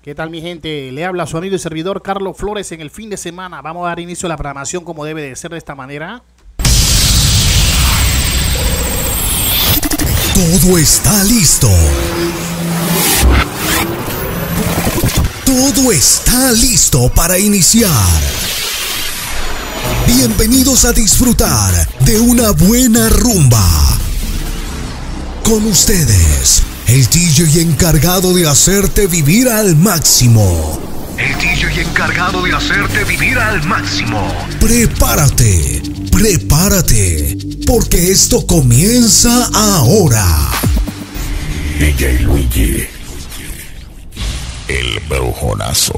¿Qué tal, mi gente? Le habla su amigo y servidor Carlos Flores en el fin de semana. Vamos a dar inicio a la programación como debe de ser, de esta manera. Todo está listo. Todo está listo para iniciar. Bienvenidos a disfrutar de una buena rumba. Con ustedes, el DJ encargado de hacerte vivir al máximo. El DJ encargado de hacerte vivir al máximo. Prepárate, prepárate, porque esto comienza ahora. DJ Luigi, el brujonazo.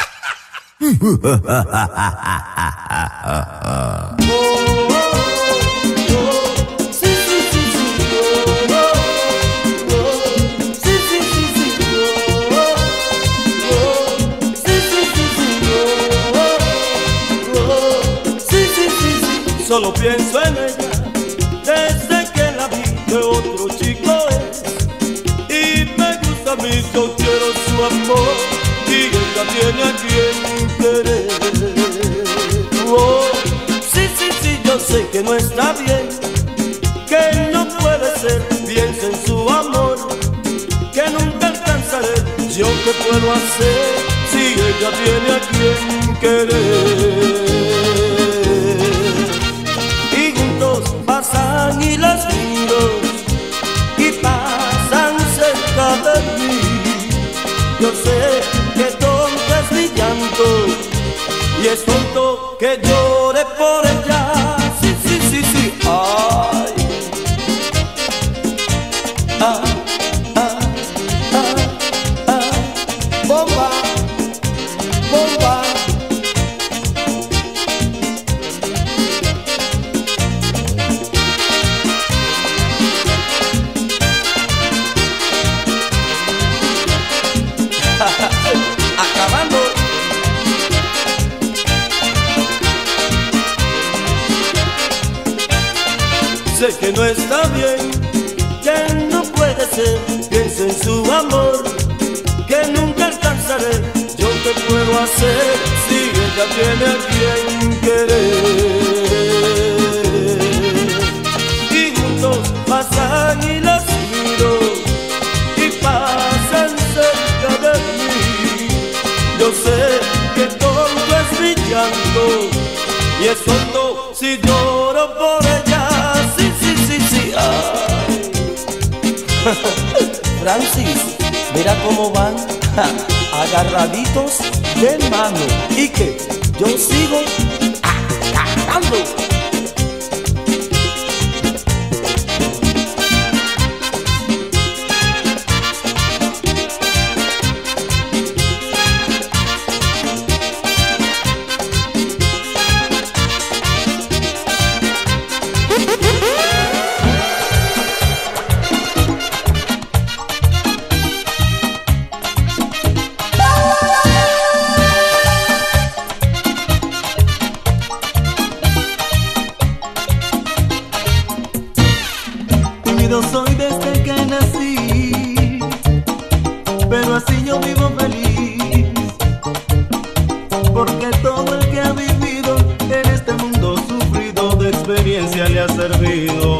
Solo pienso en ella desde que la vi, que otro chico es. Y me gusta a mí, yo quiero su amor, y ella tiene a quien querer. Oh, sí, sí, sí, yo sé que no está bien, que no puede ser. Piensa en su amor, que nunca alcanzaré. ¿Yo qué puedo hacer si ella tiene a quien querer? Pasan y las miro y pasan cerca de mí. Yo sé que tonto es mi llanto y es tonto que llore por ella. Sí, sí, sí, sí. Ay. Ah, ah, ah, ah. Bomba, bomba. Acabando. Sé que no está bien, que no puede ser. Piensa en su amor, que nunca alcanzaré. ¿Yo qué puedo hacer si ella tiene a quien querer? Y juntos pasan y las miro y pasan cerca de mí. Yo sé que tonto es mi llanto y es tonto si lloro por ella. Sí, sí, sí, sí. Ay. Francis, mira cómo van agarraditos de mano y que yo sigo agarrando. Soy desde que nací, pero así yo vivo feliz, porque todo el que ha vivido en este mundo sufrido de experiencia le ha servido.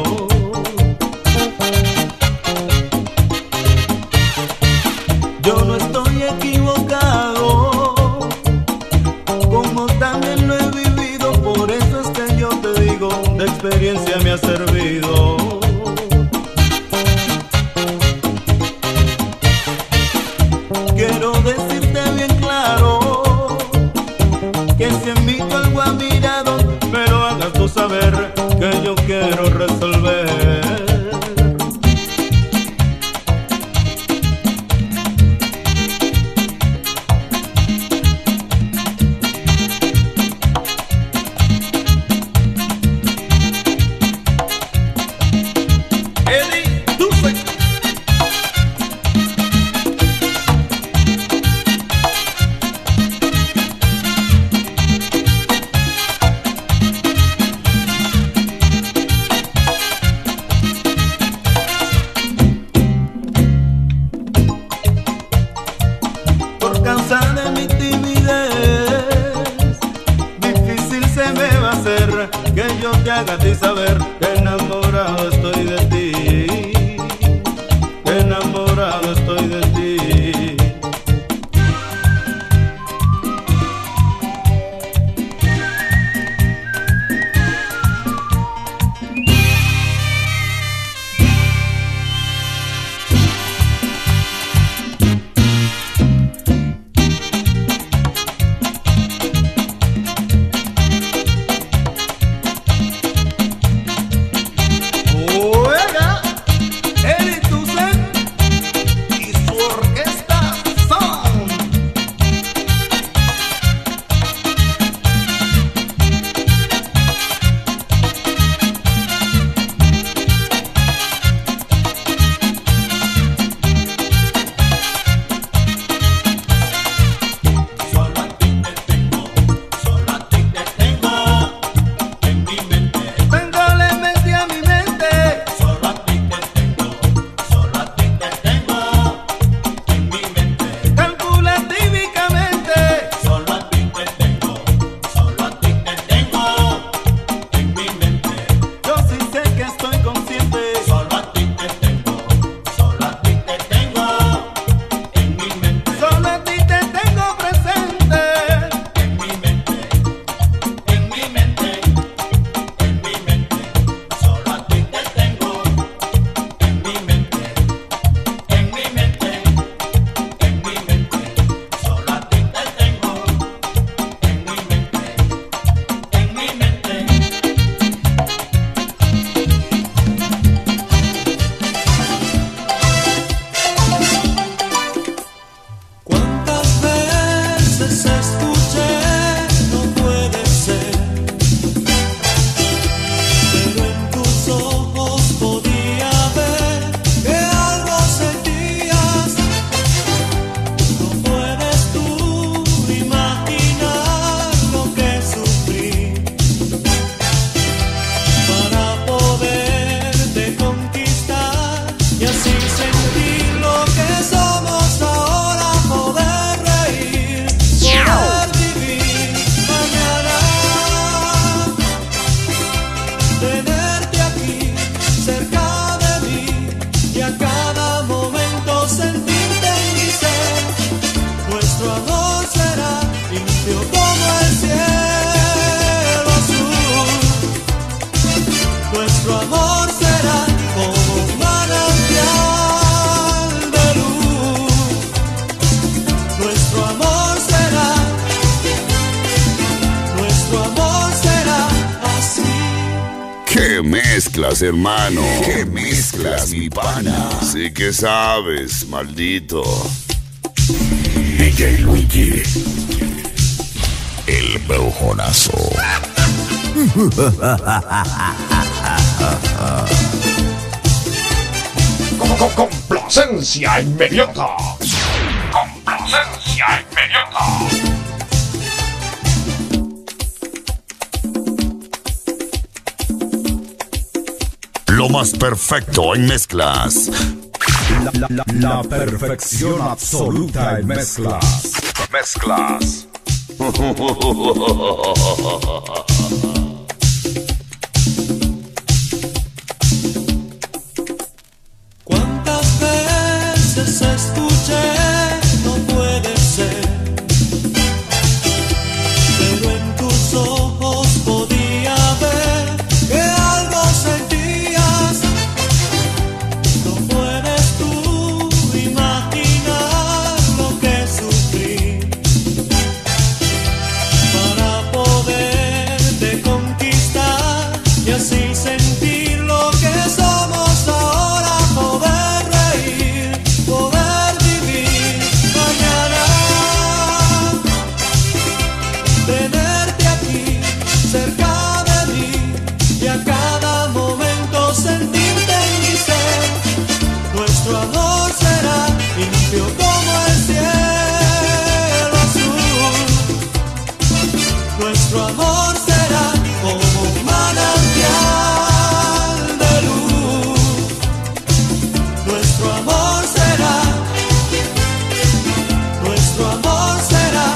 Yo no estoy equivocado, como también lo he vivido, por eso es que yo te digo, de experiencia me ha servido. Quiero decirte bien claro que si en mí tú algo has mirado, me lo hagas tú saber, que yo quiero resolver. de mi timidez, difícil se me va a hacer que yo te haga a ti saber que enamorado estoy de ti, que enamorado estoy de ti. ¿Qué mezclas, hermano? ¿Qué mezclas, mi pana? Sí que sabes, maldito. DJ Luigi, el brujonazo. Complacencia inmediata. Complacencia inmediata. Lo más perfecto en mezclas. La perfección absoluta en mezclas. Mezclas. ¿Cuántas veces escuché? No puede ser, pero en tus ojos podía ver que algo sentías. No puedes tú imaginar lo que sufrí para poderte conquistar y así sentir lo que somos ahora, poder reír, poder vivir mañana, tenerte aquí cerca de mí y a cada momento sentirte en mi ser. Nuestro amor será limpio como el cielo azul. Nuestro amor será como un manantial de luz. Nuestro amor será, nuestro amor será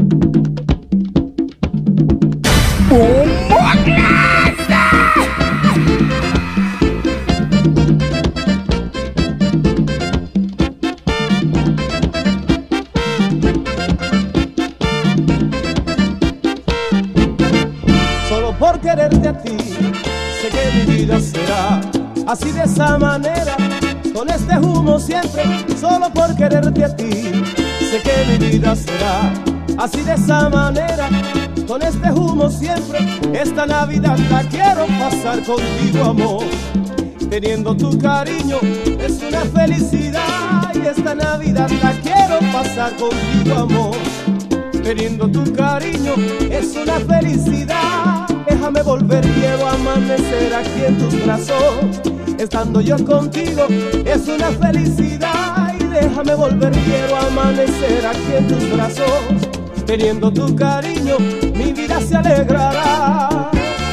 Solo por quererte a ti, sé que mi vida será así de esa manera, con este humo siempre. Solo por quererte a ti, sé que mi vida será así de esa manera, con este humo siempre. Esta Navidad la quiero pasar contigo, amor, teniendo tu cariño es una felicidad. Y esta Navidad la quiero pasar contigo, amor, teniendo tu cariño es una felicidad. Déjame volver, quiero amanecer aquí en tus brazos. Estando yo contigo es una felicidad. Y déjame volver, quiero amanecer aquí en tus brazos. Teniendo tu cariño, mi vida se alegrará.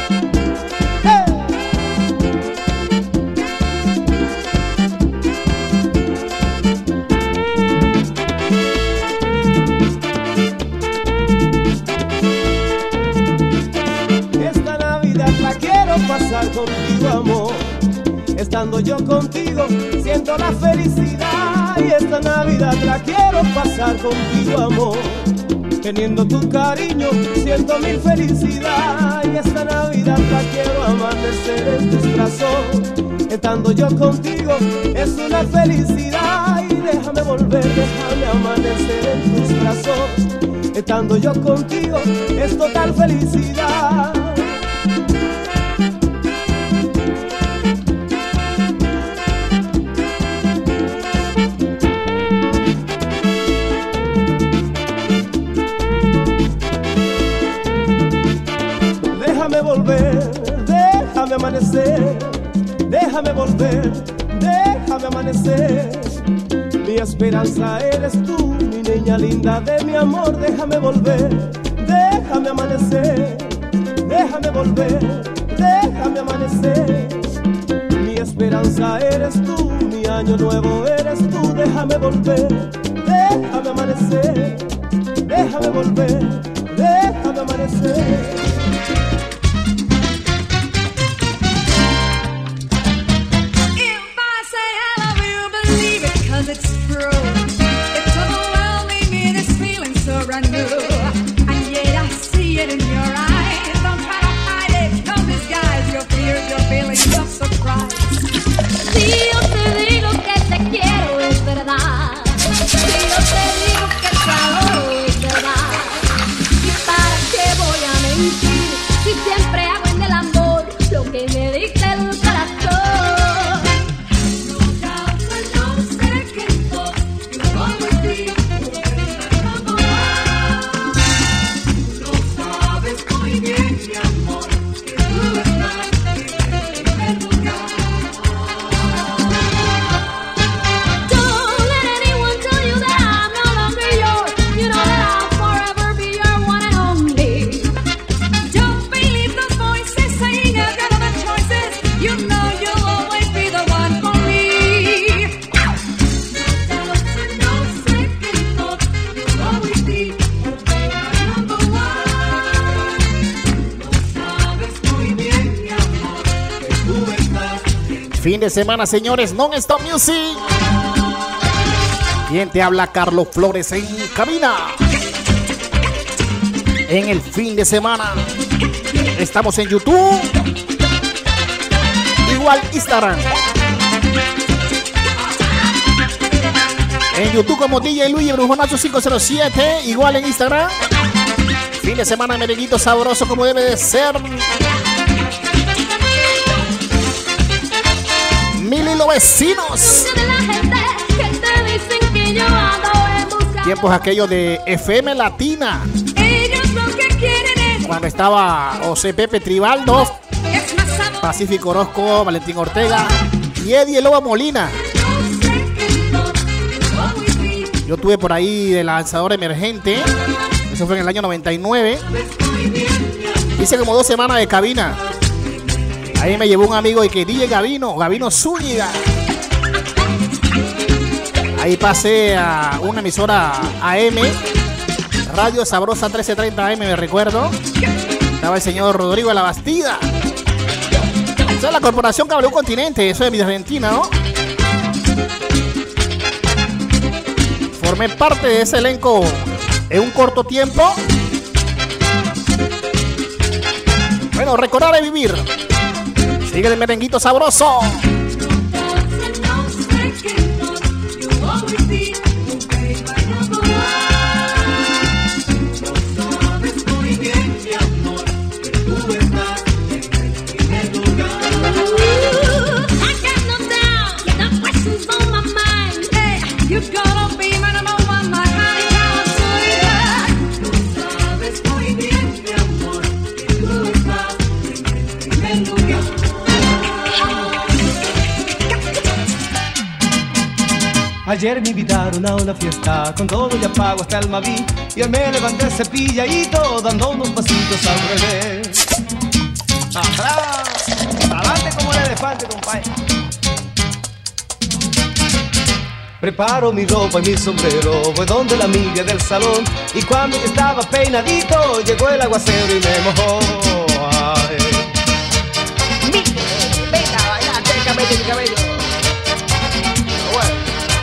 Pasar contigo, amor, estando yo contigo siento la felicidad. Y esta Navidad la quiero pasar contigo, amor, teniendo tu cariño siento mi felicidad. Y esta Navidad la quiero amanecer en tus brazos. Estando yo contigo es una felicidad. Y déjame volver, déjame amanecer en tus brazos. Estando yo contigo es total felicidad. Déjame volver, déjame amanecer, déjame volver, déjame amanecer. Mi esperanza eres tú, mi niña linda de mi amor. Déjame volver, déjame amanecer, déjame volver, déjame amanecer. Mi esperanza eres tú, mi año nuevo eres tú. Déjame volver, déjame amanecer, déjame volver, déjame amanecer. It's true. It's overwhelming me, this feeling so brand new. And yet I see it in your eyes. Don't try to hide it, no disguise your fears, your feelings of surprise. Si yo te digo que te quiero es verdad. Si yo te digo que te adoro es verdad. ¿Y para qué voy a mentir? Si siempre hago en el amor lo que me dicta el corazón. Fin de semana, señores, Non-Stop Music. ¿Quién te habla? Carlos Flores en cabina. En el fin de semana estamos en YouTube, igual Instagram. En YouTube como DJ Luis Brujonazo 507, igual en Instagram. Fin de semana, merenguito sabroso como debe de ser. Mil y los vecinos. Tiempos aquellos de FM Latina. Cuando estaba José Pepe Tribaldo, Pacífico Orozco, Valentín Ortega y Eddie Loba Molina. Yo tuve por ahí de lanzador emergente. Eso fue en el año 99. Hice como 2 semanas de cabina. Ahí me llevó un amigo y que DJ Gavino Zúñiga. Ahí pasé a una emisora AM, Radio Sabrosa 1330 AM, me recuerdo. Estaba el señor Rodrigo de la Bastida. Esa es la Corporación Cable Continente, eso es de Argentina, ¿no? Formé parte de ese elenco en un corto tiempo. Bueno, recordar y vivir. Sigue el merenguito sabroso. Ayer me invitaron a una fiesta, con todo ya pago hasta el Maví. Y hoy me levanté cepilladito, dando unos pasitos al revés. Atrás, adelante como el elefante, compadre. Preparo mi ropa y mi sombrero, voy donde la amiga del salón. Y cuando yo estaba peinadito, llegó el aguacero y me mojó. Ay. Venga, bailate el cabello, mi cabello. Bueno.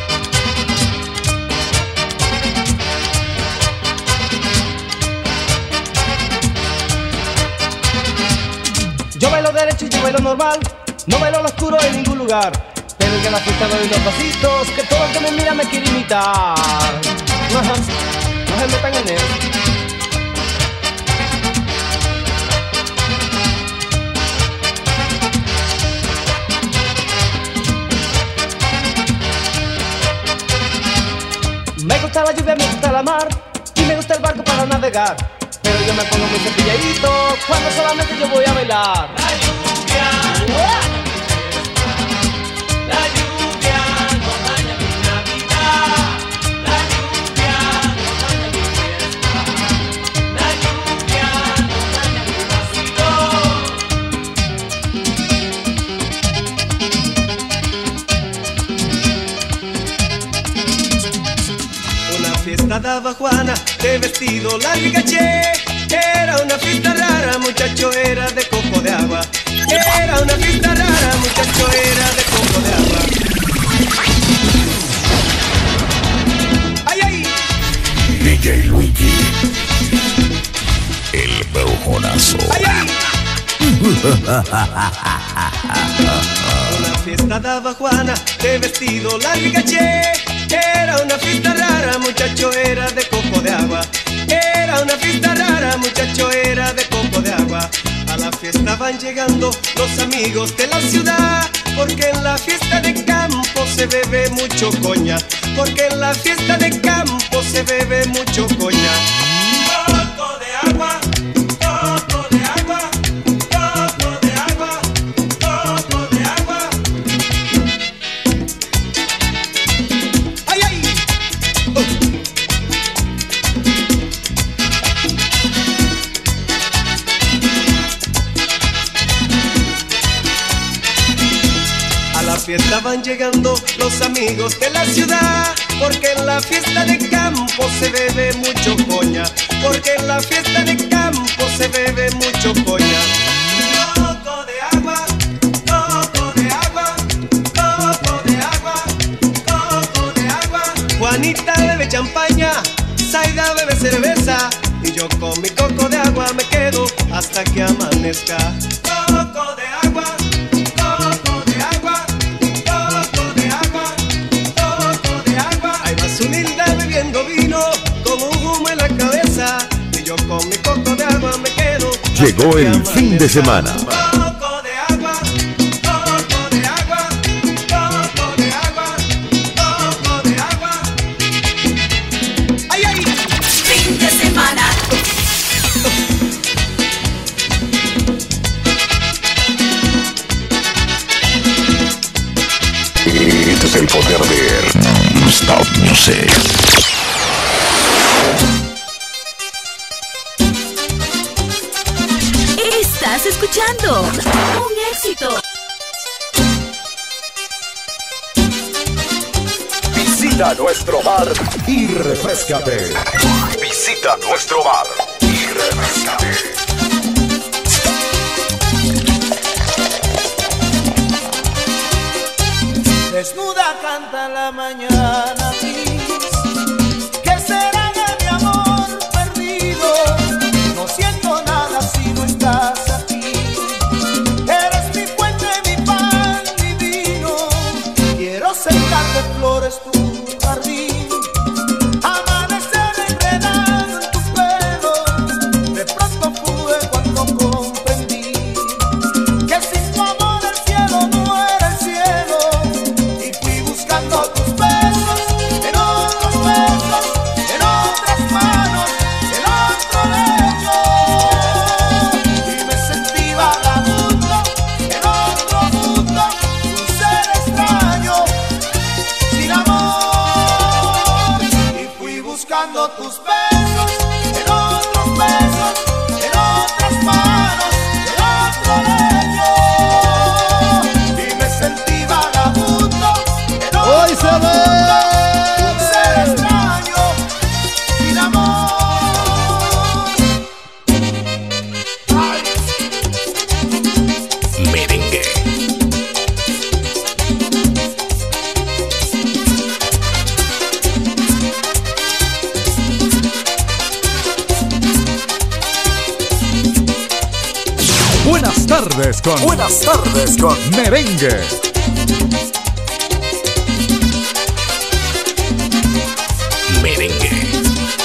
Yo bailo derecho y yo bailo normal, no bailo lo oscuro en ningún lugar. Pero que en la fiesta doy unos pasitos, que todo el que me mira me quiere imitar. No se metan en él. Me gusta la lluvia, me gusta la mar, y me gusta el barco para navegar. Pero yo me pongo muy cepilladito cuando solamente yo voy a bailar. La lluvia, la lluvia no daña mi Navidad. La lluvia no daña mi fiesta. La lluvia no daña mi vacilón. Una fiesta daba Juana de vestido largo y caché. Era una fiesta rara, muchacho, era de coco de agua. Era una fiesta rara, muchacho, era de coco de agua. ¡Ay, ay! DJ Luigi, el brujonazo. ¡Ay, ay! Una fiesta daba Juana de vestido largo y caché. Era una fiesta rara, muchacho, era de coco de agua. Era una fiesta rara, muchacho, era de coco de agua. A la fiesta van llegando los amigos de la ciudad, porque en la fiesta de campo se bebe mucho coña. Porque en la fiesta de campo se bebe mucho coña. Coco de agua, coco de agua, coco de agua, coco de agua. ¡Ay, ay! A la fiesta van llegando los amigos de la ciudad, porque en la fiesta de campo se bebe mucho coña. Porque en la fiesta de campo se bebe mucho coña. Coco de agua, coco de agua, coco de agua, coco de agua. Juanita bebe champaña, Zaida bebe cerveza, y yo con mi coco de agua me quedo hasta que amanezca. Coco de agua, coco de agua, coco de agua, coco de agua. Hay más humilde bebiendo vino como un humo en la cabeza, y yo con mi coco de agua me quedo. Llegó el fin de semana. Coco de agua, coco de agua, coco de agua, coco de agua. ¡Ay, ay! Fin de semana. Este es el poder de Stop Music. Estás escuchando un éxito. Visita nuestro bar y refrescate. Visita Visita nuestro bar y refrescate. Desnuda canta la mañana gris. ¿Qué será de mi amor perdido? No siento nada si no estás aquí. Eres mi fuente, mi pan, mi vino. Quiero sembrar de flores tu jardín. Amanecer enredado en tu pelo. De pronto pude cuando comprendí que sin tu amor el cielo no era el cielo. Buscando tus besos, en otros besos, en otras manos, en otro lecho. Y me sentí vagabundo, en otro mundo, un ser extraño, sin amor. Y fui buscando tus besos, en otros besos, en otras manos, en otro lecho. Y me sentí vagabundo. Hoy se ve un ser extraño, sin amor. Ay. Merengue. Buenas tardes con Merengue. Merengue.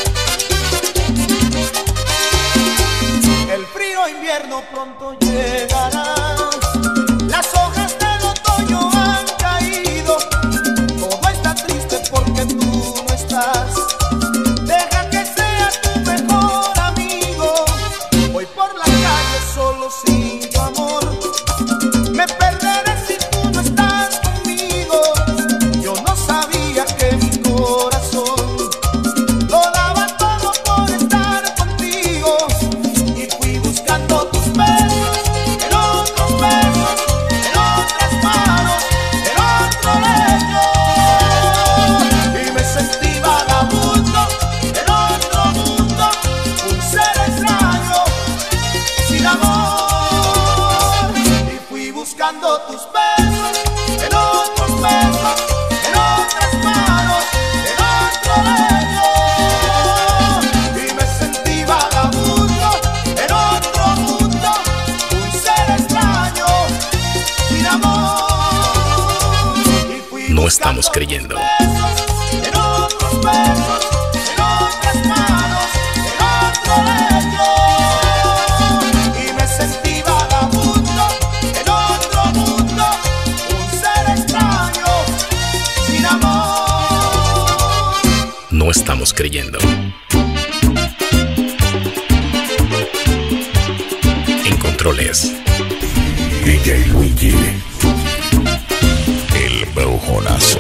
El frío invierno pronto llegará. Las hojas del otoño han caído. Todo está triste porque tú no estás. Deja que sea tu mejor amigo. Voy por la calle solo sin tu amor. Me perderé si tú no estás conmigo. Yo no sabía que mi corazón lo daba todo por estar contigo. Y fui buscando tus besos, en otros besos, en otras manos, en otro lecho. Y me sentí vagabundo, en otro mundo, un ser extraño, sin amor. Y fui buscando tus besos, en otros besos, en otras manos, en otro lecho. Y me sentí vagabundo, en otro mundo, un ser extraño, sin amor. Y fui No buscando estamos creyendo. tus besos, en otros besos, en otras manos, en otro lecho. Y me sentí vagabundo, en otro mundo, un ser extraño, sin amor. No estamos creyendo. En controles, DJ Luigi. El brujonazo.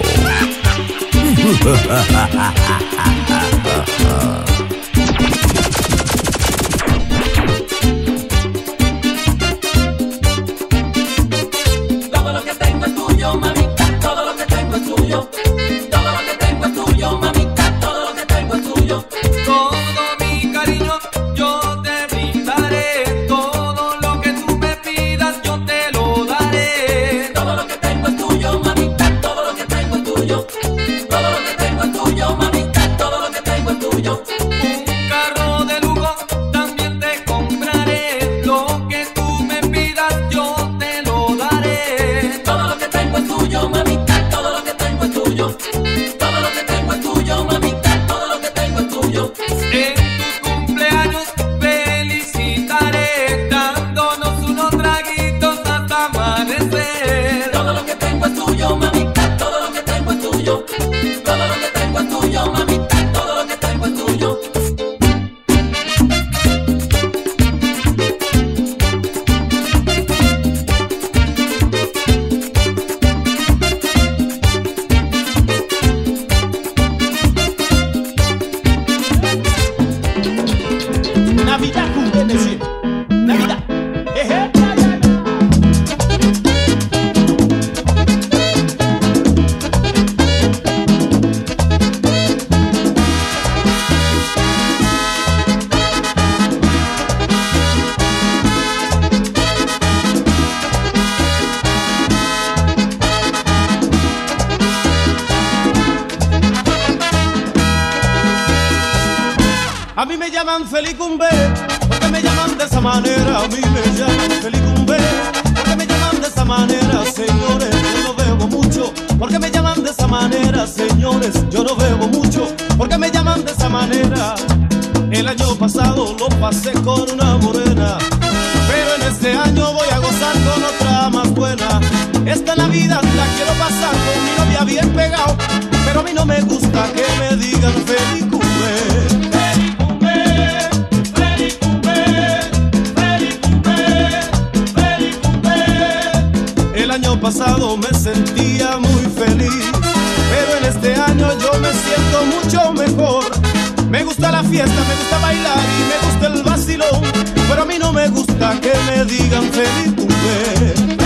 Todo lo que tengo es tuyo, mamita, todo lo que tengo es tuyo. Todo lo que tengo es tuyo, mamita, todo lo que tengo es tuyo. Todo mi cariño yo te brindaré. Todo lo que tú me pidas yo te lo daré. Todo lo que tengo es tuyo, mamita, todo lo que tengo es tuyo. Todo lo que tengo es tuyo, mamita, todo lo que tengo es tuyo. Un carro de lujo también te compraré. Lo que tú me pidas yo te lo daré. Todo lo que tengo es tuyo, mamita, todo lo que tengo es tuyo. Todo lo que tengo es tuyo, mamita, todo lo que tengo es tuyo. En tu cumpleaños felicitaré, dándonos unos traguitos hasta amanecer. Todo lo que tengo es tuyo, mamita, todo lo que tengo es tuyo. Todo lo que tengo es tuyo, mamita, todo lo que tengo es tuyo. Navidad con Tennessee. Navidad. llaman Felicumbe, porque me llaman de esa manera. A mí me llaman Felicumbe, porque me llaman de esa manera. Señores, yo no bebo mucho, porque me llaman de esa manera. Señores, yo no bebo mucho, porque me llaman de esa manera. El año pasado lo pasé con una morena, pero en este año voy a gozar con otra más buena. Esta Navidad la quiero pasar con mi novia bien pegado, pero a mí no me gusta que me digan Felicumbe. El año pasado me sentía muy feliz, pero en este año yo me siento mucho mejor. Me gusta la fiesta, me gusta bailar y me gusta el vacilón, pero a mí no me gusta que me digan Felicumbe.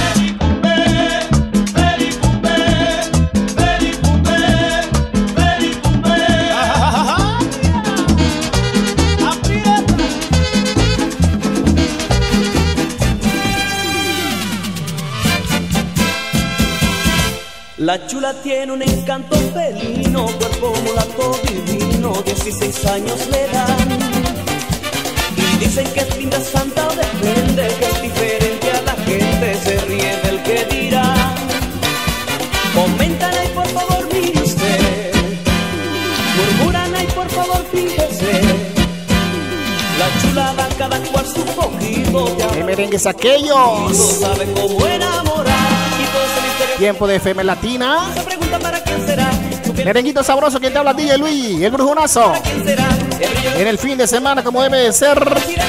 La chula tiene un encanto felino, cuerpo mulato divino, 16 años le dan. Y dicen que es linda, santa o depende, que es diferente a la gente, se ríe del que dirá. Comentan ahí por favor, mire usted, murmuran ahí por favor, fíjese. La chula da cada cual su poquito, ¡Qué merengues aquellos! saben cómo enamorar. Tiempo de FM Latina. Se pregunta para quién será. Merenguito sabroso, quien te habla, DJ Luis, el brujonazo. En el fin de semana, como debe de ser.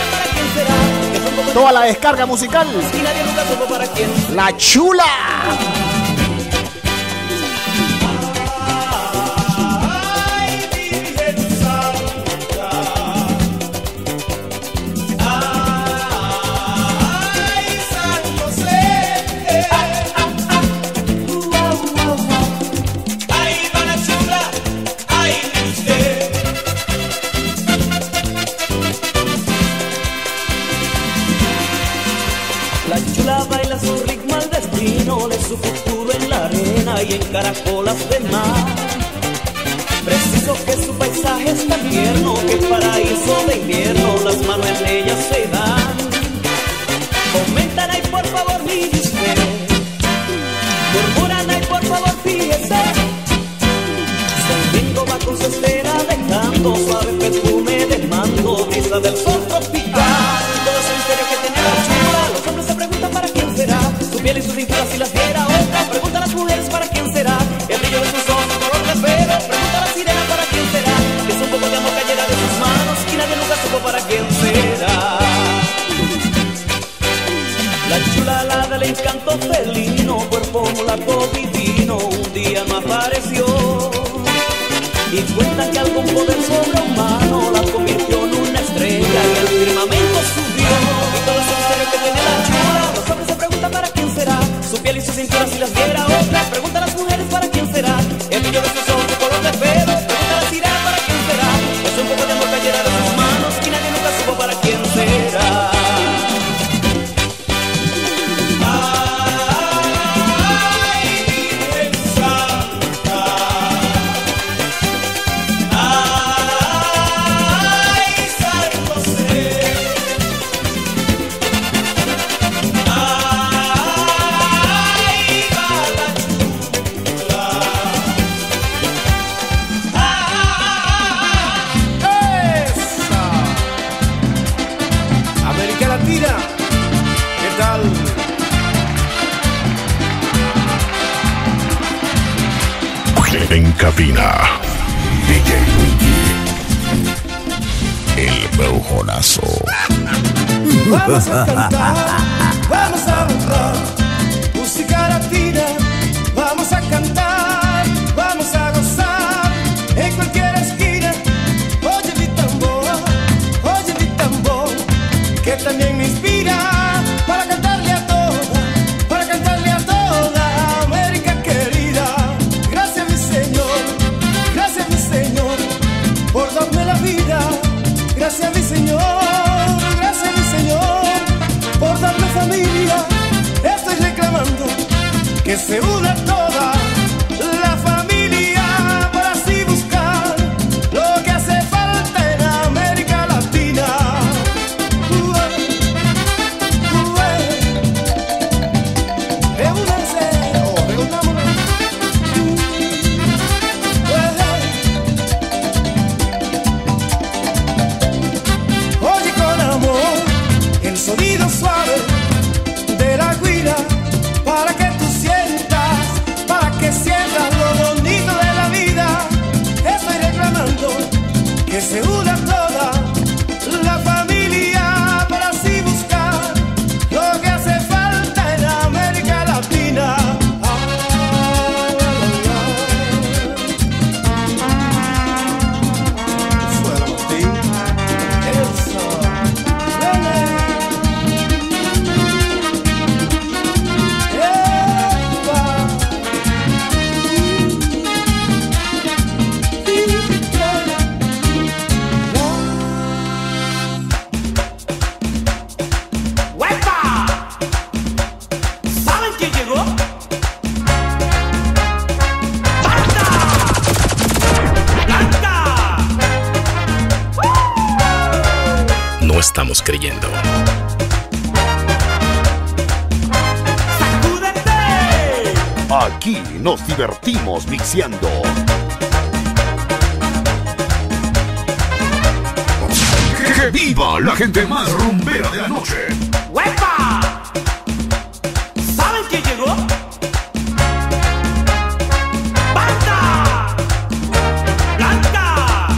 Toda la descarga musical. La chula. Su futuro en la arena y en caracolas de mar. Preciso que su paisaje es tan tierno, que paraíso de invierno, las manos en ella se dan. Comentan ahí por favor, mire usted, murmuran ahí por favor, fíjese. Sonriendo va con su estera dejando suave perfume de mango, brisa del sol tropical. Todo ese misterio que tiene la chula, los hombres se preguntan para quién será. Su piel y sus cinturas si las viera otra, pregunta a las mujeres para quién será. El brillo de sus ojos, color de pelo, pregunta a la sirena para quién será. Es un poco de amor que llega de sus manos y nadie nunca supo para quién será. La chula, la del encanto felino, cuerpo mulato divino, un día no apareció. Y cuenta que algún poder sobrehumano la convirtió en una estrella y el firmamento subió. Y todo ese misterio que tiene la chula, los hombres se preguntan para quién será. Su piel y sus cinturas si las viera otra, pregunta a las mujeres para quién será. El brillo de sus ojos, su color de pelo, pregunta a la sirena para quién será. Es un poco de amor que llena de sus manos y nadie nunca supo para quién será. En cabina, DJ Luigi, el brujonazo. Vamos a cantar, vamos a bailar, música latina. Vamos a cantar, vamos a gozar en cualquier esquina. Oye mi tambor, que también me inspira para cantarle a toda América querida. Gracias mi Señor, por darme la vida. Gracias mi Señor, por darme familia. Estoy reclamando que se una toda la familia para así buscar lo que hace falta en América Latina. rompiendo. Aquí nos divertimos mixeando. ¡Que viva la gente más rumbera de la noche! ¡Huepa! ¿Saben quién llegó? ¡Banda! ¡Blanca!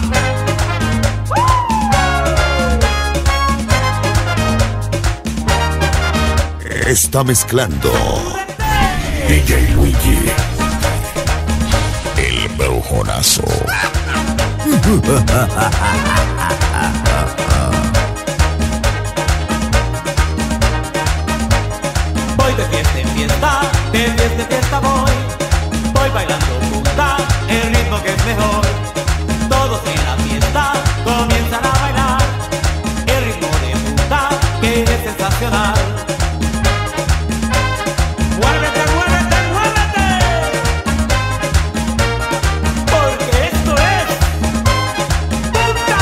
Está mezclando DJ Luigi, el brujonazo. Voy de fiesta en fiesta, de fiesta en fiesta voy bailando punta, el ritmo que es mejor. Todos en la fiesta comienzan a bailar, el ritmo de punta que es sensacional. ¡Muévete, muévete, muévete! Porque esto es punta.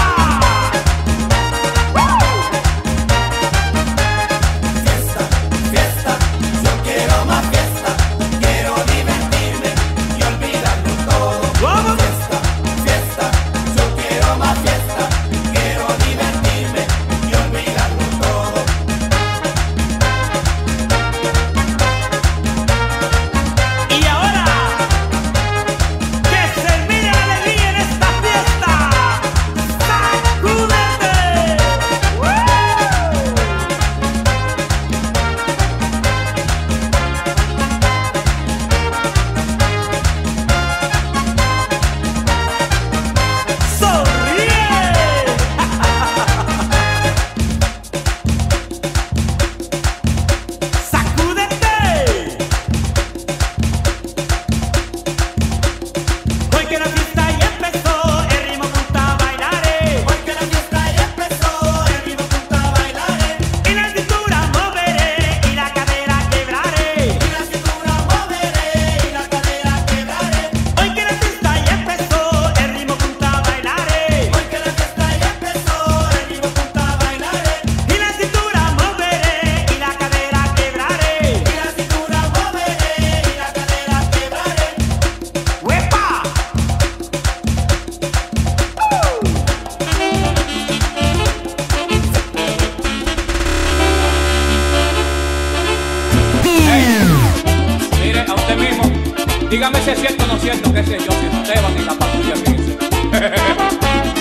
Fiesta, fiesta, yo quiero más fiesta, quiero divertirme y olvidarlo todo. Fiesta, fiesta, yo quiero más fiesta, quiero divertirme y olvidarlo todo. Y ahora, que se mire la alegría en esta fiesta. ¡Sacúdete! ¡Sonríe! ¡Sacúdete! Hoy que la fiesta ya empezó, el ritmo punta bailaré. Hoy que la fiesta ya empezó, el ritmo punta bailaré. Y la cintura moveré y la cadera quebraré. Y la cintura moveré y la cadera quebraré. Hoy que la fiesta ya empezó, el ritmo punta bailaré. Hoy que la fiesta ya empezó, el ritmo punta bailaré. Y la cintura moveré y la cadera quebraré. Y la cintura moveré y la cadera quebraré. ¡Huepa! Mire, a usted mismo, dígame si es cierto o no es cierto, qué sé yo, si Esteban y la patrulla que dice.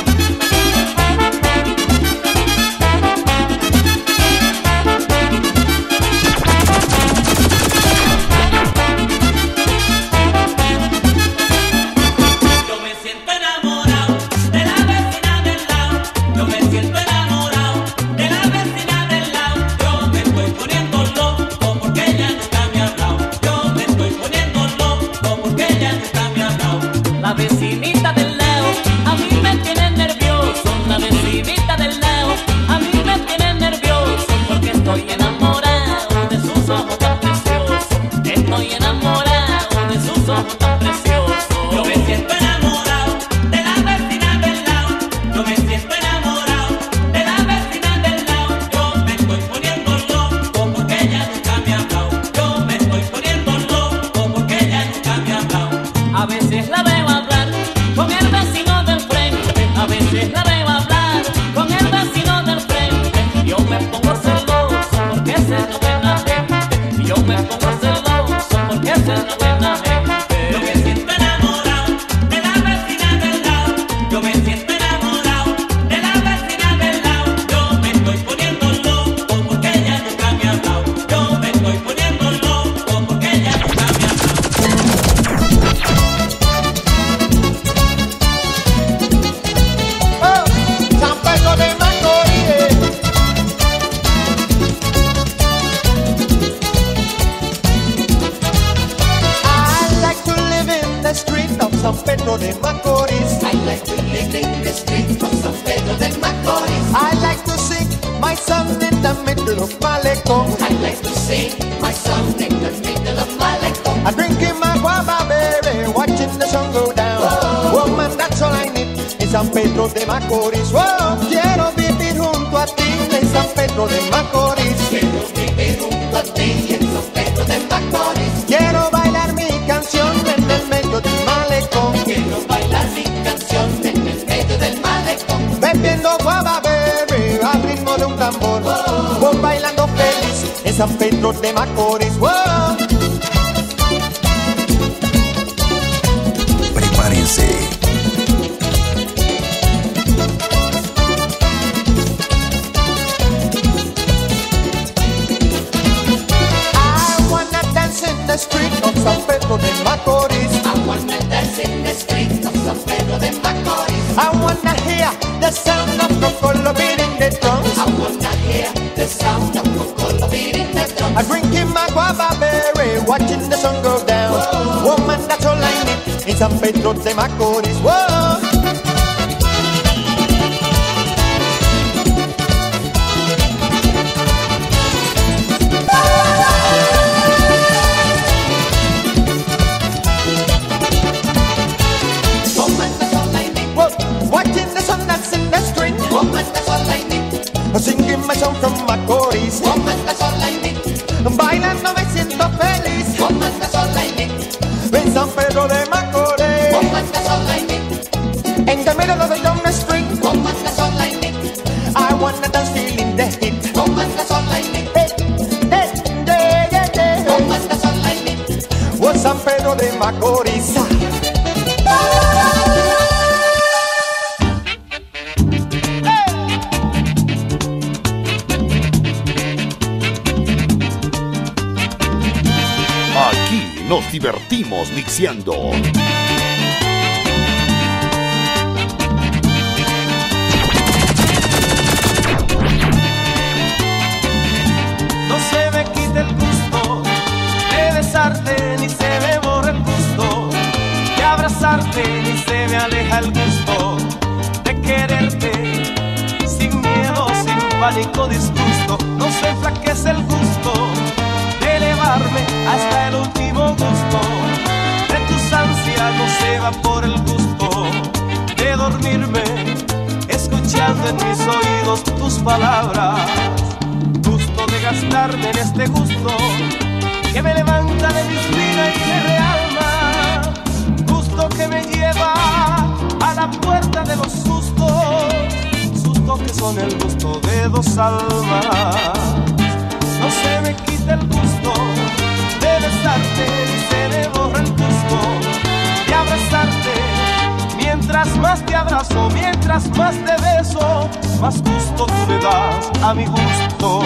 Yo me siento enamorado de la vecina del lado. Yo me siento enamorado de la vecina del lado. Yo me estoy poniendo loco porque ella nunca me ha hablado. Yo me estoy poniendo loco porque ella nunca me ha hablado. La vecinita del lado a mí me tiene nervioso. La vecinita del lado a mí me tiene nervioso porque estoy enamorado de sus ojos tan preciosos. Estoy enamorado de sus ojos tan preciosos. Yo me siento enamorado de la vecina del lado. Yo me siento enamorado de la vecina del lado. Yo me estoy poniendo loco porque ella nunca me ha hablado. Yo me estoy poniendo loco porque ella nunca me ha hablado. A veces la veo hablar con el vecino del frente. A veces la veo hablar con el vecino del frente. Y yo me pongo celoso porque se lo ven la gente. Y yo me pongo celoso porque se lo ven la gente. Yo me siento enamorado de la vecina del lado. Yo me siento enamorado de la vecina del lado. Yo me estoy poniendo loco porque ella nunca me ha hablado. Yo me estoy poniendo loco porque ella nunca me ha hablado. San Pedro de Macorís. I like to live in the street of San Pedro de Macorís. I like to live in the street of San Pedro de Macorís. I like to sing my song in the middle of Malecón. I like to sing my song in the middle of Malecón. I'm drinking my guava, baby, watching the sun go down. Woman, that's all I need in San Pedro de Macorís. Quiero vivir junto a ti en San Pedro Pedro de Macorís. Quiero vivir junto a ti en San Pedro de Macorís. Quiero bailar mi canción en el medio del malecón. Quiero bailar mi canción en el medio del malecón. Bebiendo guava berry al ritmo de un tambor. Voy bailando feliz en San Pedro de Macorís. Prepárense. The street of San Pedro de Macorís. I wanna dance in the street of San Pedro de Macorís. I wanna hear the sound of Cocolo beating the drums. I wanna hear the sound of Cocolo beating the drums. I'm drinking my guava berry, watching the sun go down. Whoa. Woman, that's all I need in San Pedro de Macorís. Whoa. Singing my song from Macorís. Woman, that's all I need. Bailando me siento feliz. Woman, that's all I need. En San Pedro de Macorís. Woman, that's all I need. En the middle of the young street. Woman, that's all I need. I wanna dance feeling the heat. Woman, that's all I need. Woman, that's all I need. Oh, San Pedro de Macorís. Nos divertimos mixeando. No se me quita el gusto de besarte, ni se me borra el gusto de abrazarte, ni se me aleja el gusto de quererte. Sin miedo, sin pánico, disgusto, no se enflaquece el gusto de elevarme hasta el último gusto de tus ansias. No se va por el gusto de dormirme escuchando en mis oídos tus palabras. Gusto de gastarme en este gusto que me levanta de mi vida y de mi alma. Gusto que me lleva a la puerta de los sustos, sustos que son el gusto de dos almas. No se me quita el gusto de besarte, ni se me borra el gusto de abrazarte. Mientras más te abrazo, mientras más te beso, más gusto tú le das a mi gusto.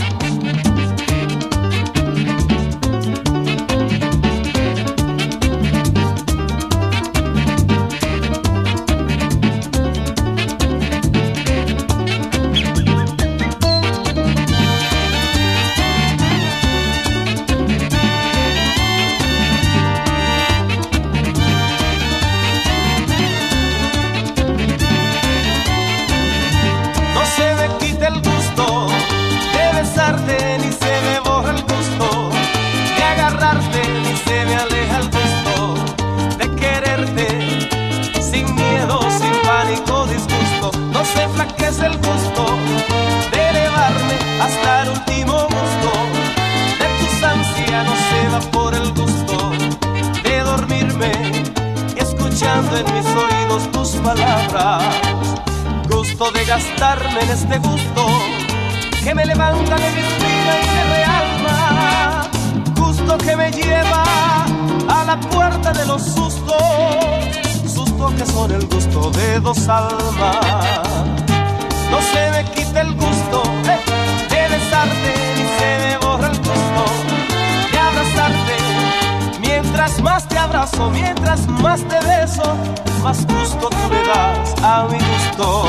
Ni se me borra el gusto de agarrarte, ni se me aleja el gusto de quererte. Sin miedo, sin pánico, disgusto, no se enflaquece el gusto de elevarme hasta el último gusto de tus ansias. No se va por el gusto de dormirme escuchando en mis oídos tus palabras. Gusto de gastarme en este gusto que me levanta de mi vida y de mi alma. Gusto que me lleva a la puerta de los sustos, sustos que son el gusto de dos almas. No se me quita el gusto de besarte, ni se me borra el gusto de abrazarte. Mientras más te abrazo, mientras más te beso, más gusto tú le das a mi gusto.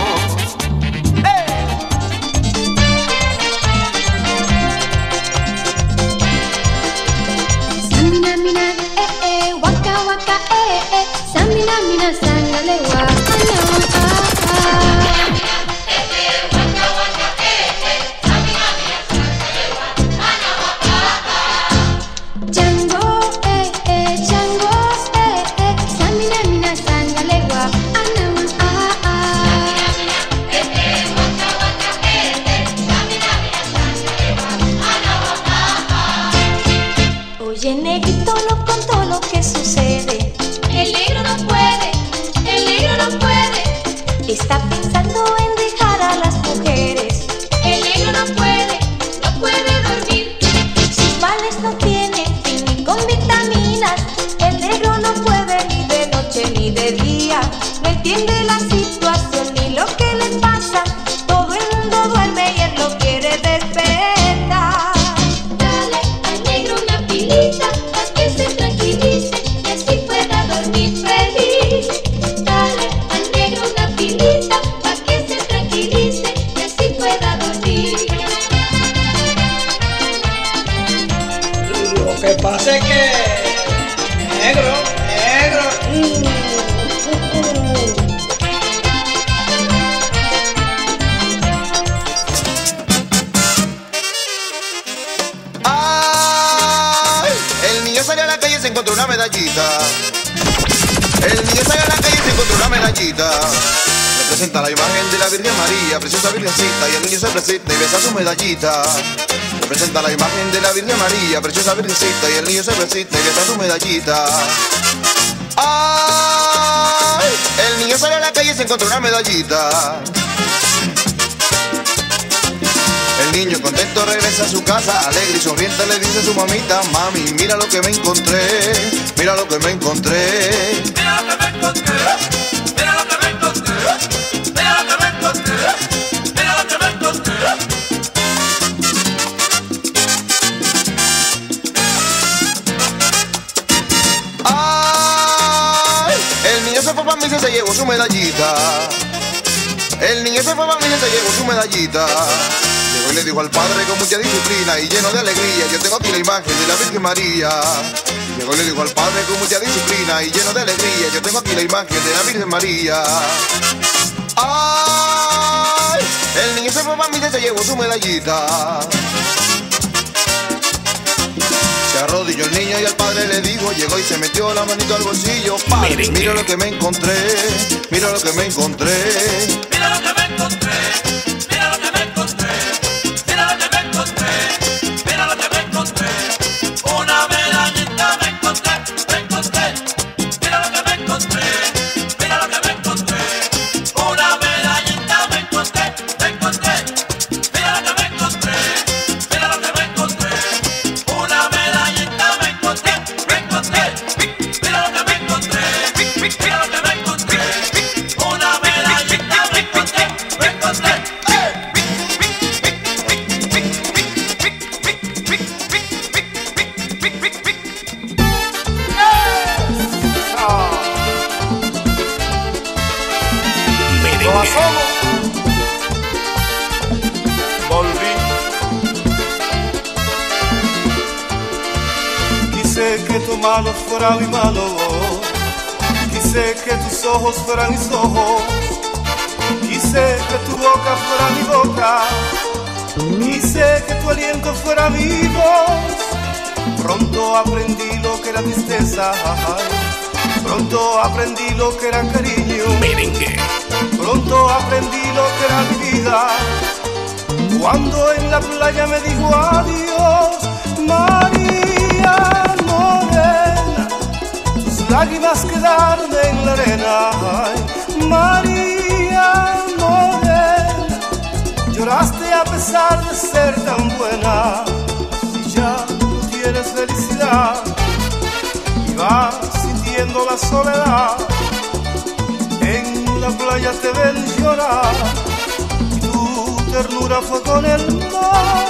Samina, waka waka, samina, sangale wa, sé que negro, negro. Ay, el niño salió a la calle y se encontró una medallita. El niño salió a la calle y se encontró una medallita. Representa la imagen de la Virgen María, preciosa virgencita, y el niño se presenta y besa su medallita. Representa la imagen de la Virgen María, preciosa virgencita, y el niño se presenta y besa su medallita. Ay, el niño salió a la calle y se encontró una medallita. El niño contento regresa a su casa, alegre y sonriente le dice a su mamita: mami, mira lo que me encontré, mira lo que me encontré. Mira lo que me encontré, mira lo que me encontré, mira lo que me encontré, mira lo que me encontré. Ay, el niño se fue para mí y se llevó su medallita. El niño se fue para mí y se llevó su medallita. Llegó y le dijo al padre con mucha disciplina y lleno de alegría: yo tengo aquí la imagen de la Virgen María. Llegó y le dijo al padre con mucha disciplina y lleno de alegría: yo tengo aquí la imagen de la Virgen María. Ay, el niño se fue para mí y se llevó su medallita. Se arrodilló el niño y al padre le dijo, llegó y se metió la manito al bolsillo: padre, mira lo que me encontré, mira lo que me encontré. Mira lo que me encontré, mira lo que me encontré, mira lo que me encontré, mira lo que me encontré. Una medallita me encontré, me encontré. Mira lo que me encontré, mira lo que me encontré. Una medallita me encontré, me encontré. Mira lo que me encontré, mira lo que me encontré. Una medallita me encontré, me encontré. Mira lo que me encontré, mira lo que me encontré. Una medallita me encontré, me encontré. Lo asomo. Volví. Quise que tu mano fuera mi mano. Quise que tus ojos fueran mis ojos. Quise que tu boca fuera mi boca. Quise que tu aliento fuera mi voz. Pronto aprendí lo que era tristeza. Pronto aprendí lo que era cariño. Merengue. Pronto aprendí lo que era mi vida. Cuando en la playa me dijo adiós, María Morena, tus lágrimas quedaron en la arena. Ay, María Morena, lloraste a pesar de ser tan buena. Y ya no tienes felicidad y vas sintiendo la soledad. En la playa te ven llorar y tu ternura fue con el mar.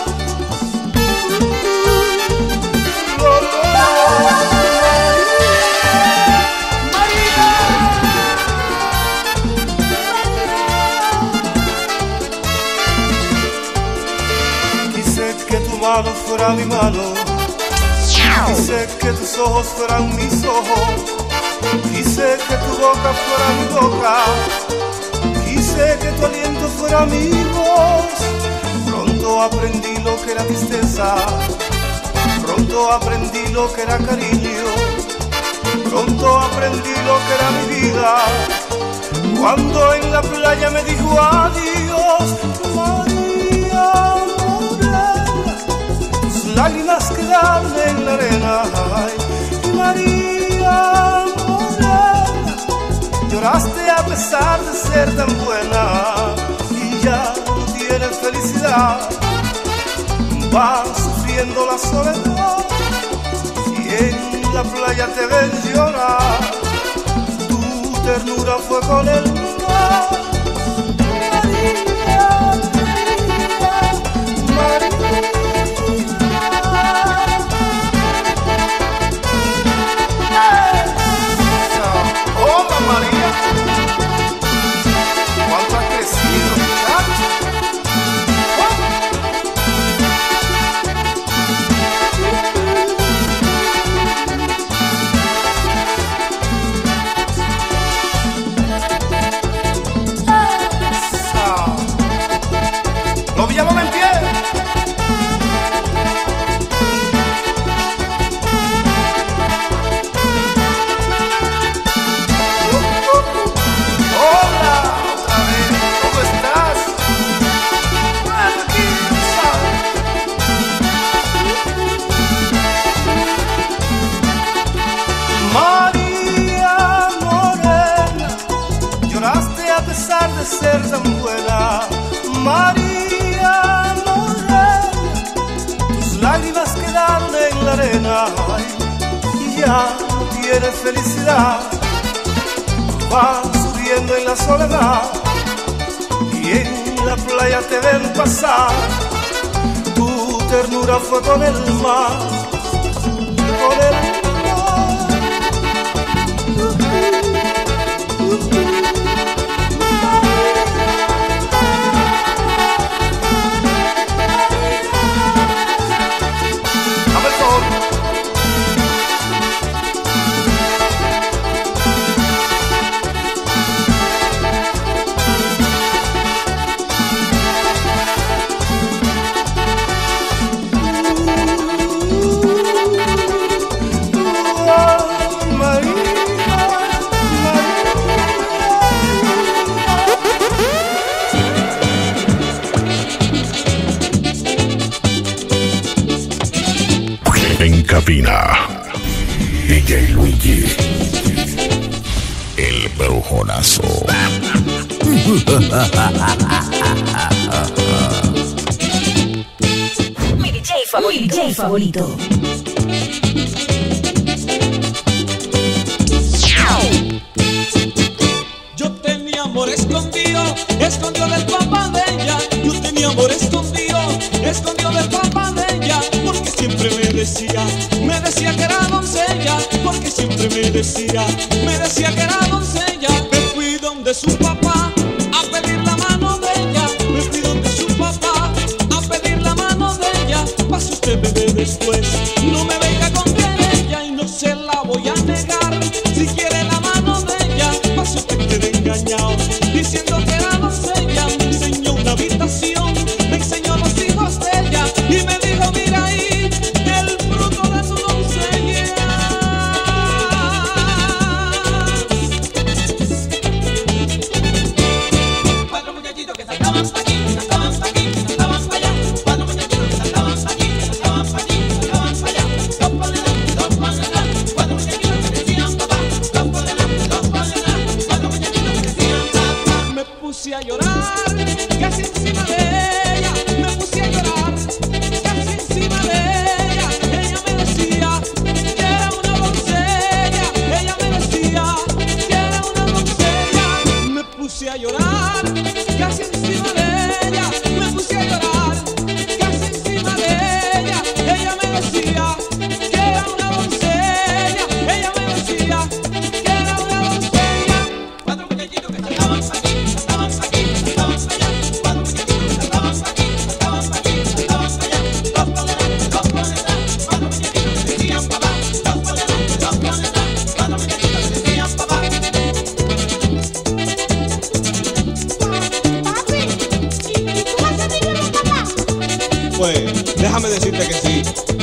Quise que tu mano fuera mi mano. Quise que tus ojos fueran mis ojos. Quise que tu boca fuera mi boca. Quise que tu aliento fuera mi voz. Pronto aprendí lo que era tristeza. Pronto aprendí lo que era cariño. Pronto aprendí lo que era mi vida. Cuando en la playa me dijo adiós, María Morena, tus lágrimas quedaron en la arena. Ay, María Morena, lloraste a pesar de ser tan buena. Y ya no tienes felicidad, vas sufriendo la soledad. Y en la playa te ven llorar, tu ternura fue con el mar. María, María. Hola María, ¿cuánto has crecido, muchacho? ya no tienes felicidad, vas subiendo en la soledad y en la playa te ven pasar. Tu ternura fue con el mar, con el mar. En cabina, DJ Luigi, el brujonazo. Mi DJ favorito. Yo tenía amor escondido del papá de ella. Yo tenía amor escondido del papá de ella. Porque siempre me decía que era doncella. Porque siempre me decía que era doncella. Me fui donde su papá a pedir la mano de ella. Me fui donde su papá a pedir la mano de ella. Pase usted bebé después, no me venga con querella y no se la voy a negar. Si quiere la mano de ella, pase usted que quede engañado, diciendo que era doncella. Me enseñó una habitación, me enseñó los hijos de ella y me dijo, mira ahí, el fruto de tu doncella. Cuatro muchachitos que saltaban pa' aquí, saltaban pa' aquí, saltaban pa' allá. Cuatro muchachitos que saltaban pa' aquí, saltaban pa' allí, saltaban pa' allá. Dos por delante, dos por detrás. Cuatro muchachitos que decían papá. Dos por delante, dos por detrás. Cuatro muchachitos que decían papá. Me puse a llorar, casi encima de ella. Me puse a llorar, casi encima de ella. Ella me decía que era una doncella. Ella me decía que era una doncella. Me puse a llorar, casi encima de ella. Me puse a llorar, casi encima de ella. Ella me decía que era una doncella. Ella me decía que era una doncella. Cuatro muchachitos que saltaban pa' aquí, saltaban pa' aquí, saltaban pa' allá. Cuatro muchachitos que saltaban pa' aquí, saltaban pa' aquí, saltaban pa' allá. Dos por delante, dos por detrás. Cuatro muchachitos que decían papá. Dos por delante, dos por detrás. Cuatro muchachitos que decían papá. Pues déjame decirte que sí.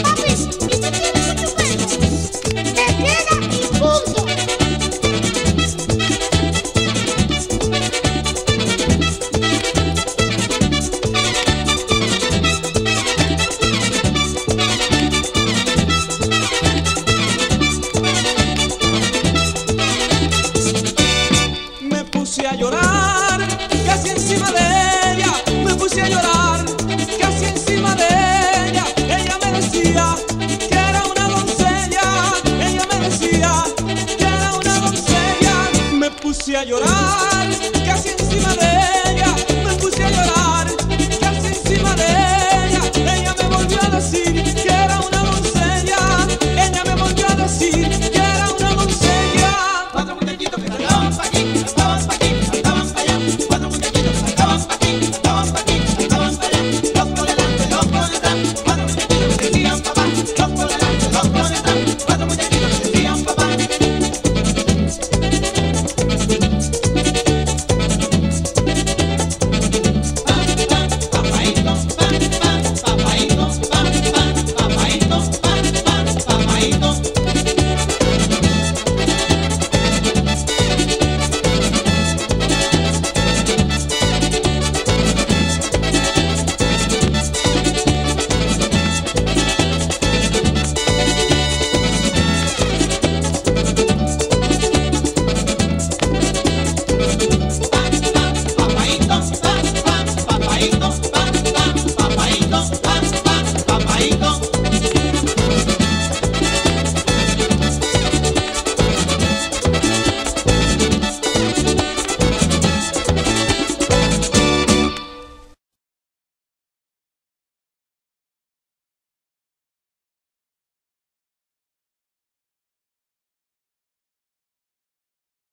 Me puse a llorar, casi encima de ella. Me puse a llorar, casi encima de ella. Ella me decía que era una doncella. Ella me decía que era una doncella. Me puse a llorar.